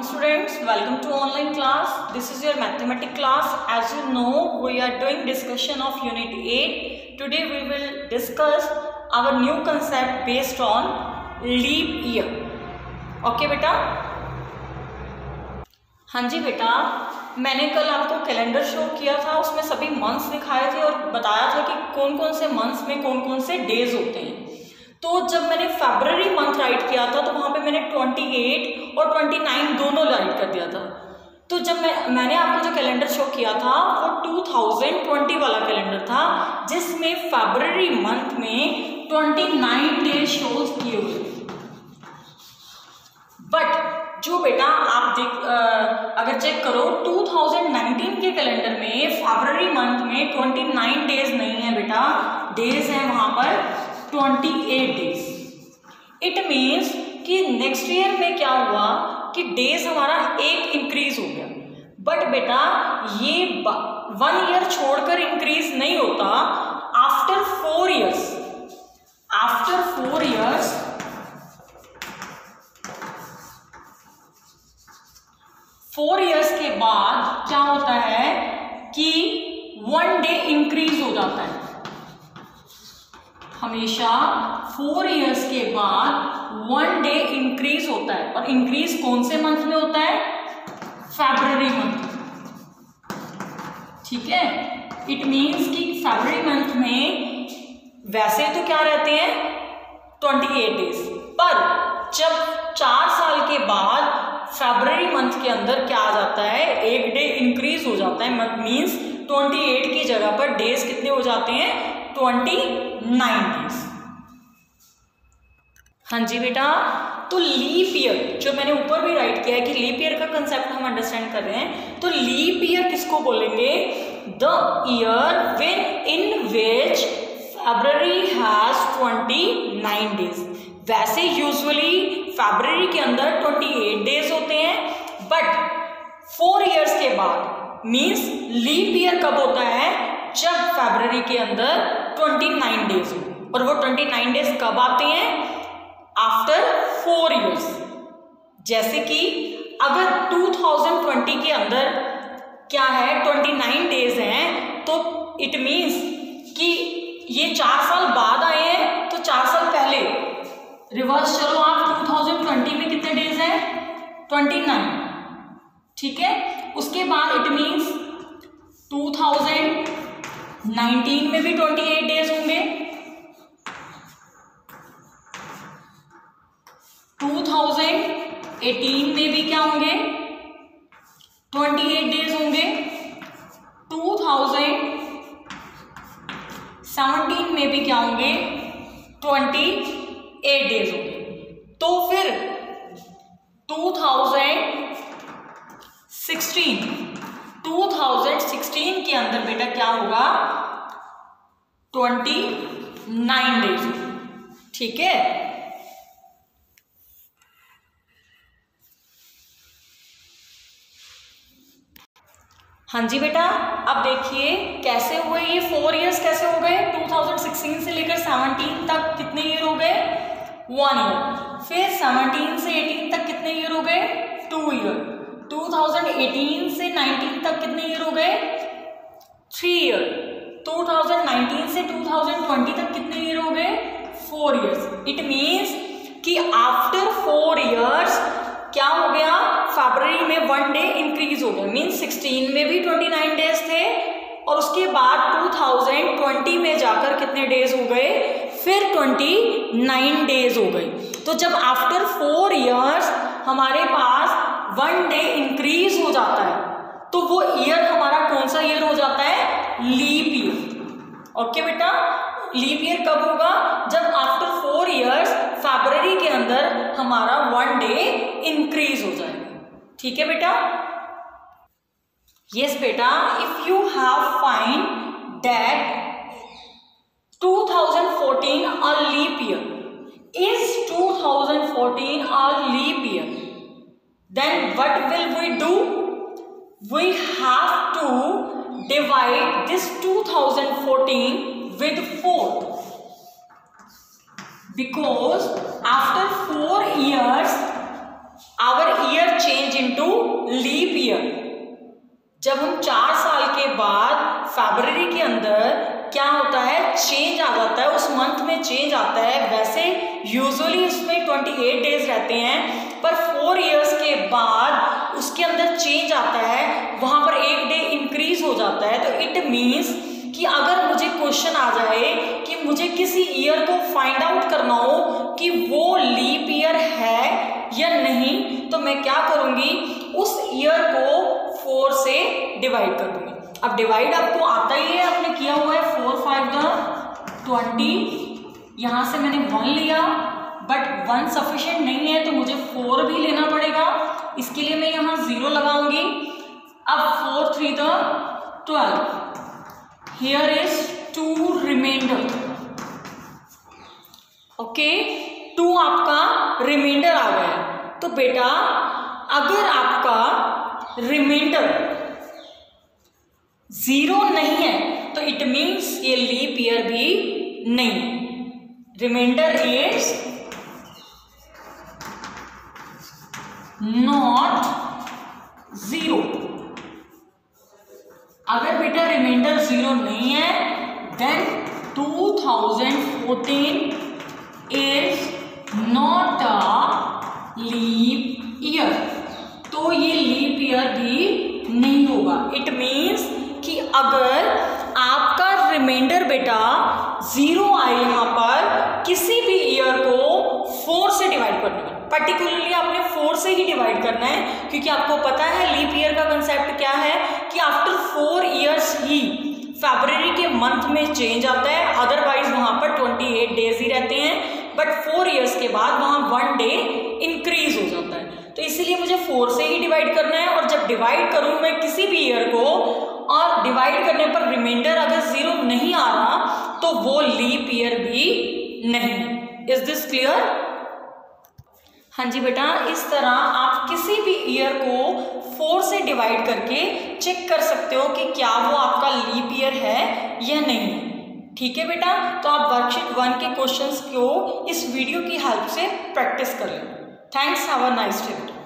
students, welcome to online class. This is your mathematics class. As you know, we are doing discussion of unit 8. Today we will discuss our new concept based on leap year. Okay बेटा? हाँ जी बेटा, मैंने कल आपको calendar show किया था, उसमें सभी मंथ्स दिखाए थे और बताया था कि कौन कौन से मंथ्स में कौन कौन से डेज होते हैं। तो जब मैंने फरवरी मंथ राइट किया था तो वहाँ पे मैंने 28 और 29 दोनों राइट कर दिया था। तो जब मैंने आपको जो कैलेंडर शो किया था वो 2020 वाला कैलेंडर था, जिसमें फरवरी मंथ में 29 डेज शोज किए हुए थे। बट जो बेटा आप अगर चेक करो 2019 के कैलेंडर में फरवरी मंथ में 29 डेज नहीं है बेटा, डेज है वहां पर 28 डेज। इट मीन्स कि नेक्स्ट ईयर में क्या हुआ कि डेज हमारा एक इंक्रीज हो गया। बट बेटा ये 1 ईयर छोड़कर इंक्रीज नहीं होता। After 4 years, after 4 years 4 years के बाद क्या होता है कि 1 डे इंक्रीज हो जाता है। हमेशा 4 इयर्स के बाद 1 डे इंक्रीज होता है। और इंक्रीज कौन से मंथ में होता है? फरवरी मंथ। ठीक है, इट मीन्स कि फरवरी मंथ में वैसे तो क्या रहते हैं 28 डेज, पर जब 4 साल के बाद फरवरी मंथ के अंदर क्या आ जाता है, 1 डे इंक्रीज हो जाता है। मीन्स 28 की जगह पर डेज कितने हो जाते हैं? 29 डेज। हाँ जी बेटा, तो लीप ईयर जो मैंने ऊपर भी राइट किया है कि लीप ईयर का कंसेप्ट हम अंडरस्टैंड कर रहे हैं। तो लीप ईयर किसको बोलेंगे? The year when in which February has 29 days. वैसे यूजुअली फरवरी के अंदर 28 डेज होते हैं, बट 4 इयर्स के बाद मीन्स लीप ईयर कब होता है? जब फरवरी के अंदर 29 डेज हो। और वो 29 डेज कब आते हैं? After 4 years. जैसे कि अगर 2020 के अंदर क्या है 29 डेज हैं, तो इट मीन्स कि ये 4 साल बाद आए हैं, तो 4 साल पहले रिवर्स चलो आप 2020 में कितने डेज हैं? 29। ठीक है, उसके बाद इट मीन्स 2019 में भी 28 डेज होंगे, 2018 में भी क्या होंगे? 28 डेज होंगे, 2017 में भी क्या होंगे? 28 डेज होंगे। तो फिर 2016 के अंदर बेटा क्या होगा? 29 डेज। ठीक है, हाँ जी बेटा, अब देखिए कैसे हुए ये 4 इयर्स कैसे हो गए। 2016 से लेकर 17 तक कितने ईयर हो गए? 1 ईयर। फिर 17 से 18 तक कितने ईयर हो गए? 2 ईयर। 2018 से 19 तक कितने ईयर हो गए? 3 ईयर। 2019 से 2020 तक कितने ईयर हो गए? 4 इयर्स। इट मीन्स कि आफ्टर 4 इयर्स क्या हो गया? फरवरी में 1 डे इंक्रीज हो गया। मीन्स 16 में भी 29 डेज थे और उसके बाद 2020 में जाकर कितने डेज हो गए? फिर 29 डेज हो गए। तो जब आफ्टर 4 इयर्स हमारे पास 1 डे इंक्रीज हो जाता है, तो वो ईयर हमारा कौन सा ईयर हो जाता है? Leap year. ओके बेटा, लीप ईयर कब होगा? जब आफ्टर 4 इयर्स फरवरी के अंदर हमारा 1 डे इंक्रीज हो जाएगा। ठीक है बेटा? यस बेटा, if you have find that 2014 a leap year, is 2014 a leap year, then what will we do? We have to divide this 2014 with 4, because after 4 years our year change into जब हम 4 साल के बाद फरवरी के अंदर क्या होता है, चेंज आ जाता है, उस मंथ में चेंज आता है। वैसे यूजुअली उसमें 28 डेज रहते हैं, पर 4 इयर्स के बाद उसके अंदर चेंज आता है, वहाँ पर 1 डे इंक्रीज हो जाता है। तो इट मीन्स कि अगर मुझे क्वेश्चन आ जाए कि मुझे किसी ईयर को फाइंड आउट करना हो कि वो लीप ईयर है या नहीं, तो मैं क्या करूँगी, उस ईयर को 4 से डिवाइड कर दूँगी। अब डिवाइड आपको आता ही है, आपने किया हुआ है। 4 5 20, यहाँ से मैंने 1 लिया, बट 1 सफिशिएंट नहीं है तो मुझे 4 भी लेना पड़ेगा। इसके लिए मैं यहाँ 0 लगाऊंगी। अब 4 3 12, हियर इज 2 रिमाइंडर। ओके, 2 आपका रिमाइंडर आ गया। तो बेटा अगर आपका रिमाइंडर 0 नहीं है तो इट मीन्स ये लीप ईयर भी नहीं। Reminder is not 0। अगर बेटा रिमाइंडर 0 नहीं है then 2014 is not a leap year, तो ये लीप ईयर भी नहीं होगा। इट मीन्स कि अगर आपका रिमाइंडर बेटा 0 आए यहाँ पर, किसी भी ईयर को 4 से डिवाइड करना है, पर्टिकुलरली आपने 4 से ही डिवाइड करना है, क्योंकि आपको पता है लीप ईयर का कंसेप्ट क्या है कि आफ्टर 4 इयर्स ही फरवरी के मंथ में चेंज आता है। अदरवाइज वहाँ पर 28 डेज ही रहते हैं, बट 4 इयर्स के बाद वहाँ 1 डे इंक्रीज हो जाता है। तो इसीलिए मुझे 4 से ही डिवाइड करना है, और जब डिवाइड करूँ मैं किसी भी ईयर को, और डिवाइड करने पर रिमाइंडर अगर 0 नहीं आ रहा तो वो लीप ईयर भी नहीं। Is this clear? हाँ जी बेटा, इस तरह आप किसी भी ईयर को 4 से डिवाइड करके चेक कर सकते हो कि क्या वो आपका लीप ईयर है या नहीं। ठीक है बेटा, तो आप वर्कशीट 1 के क्वेश्चंस को इस वीडियो की हेल्प से प्रैक्टिस कर लें। Thanks, have a nice day.